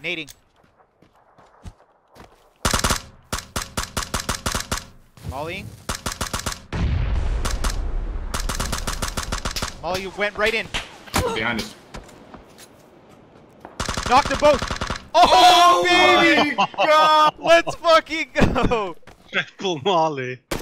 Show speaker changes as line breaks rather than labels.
Nading. Molly. Molly, you went right in.
Behind us.
Knocked them both. Oh, baby!
My God!
Let's fucking go!
Triple Molly.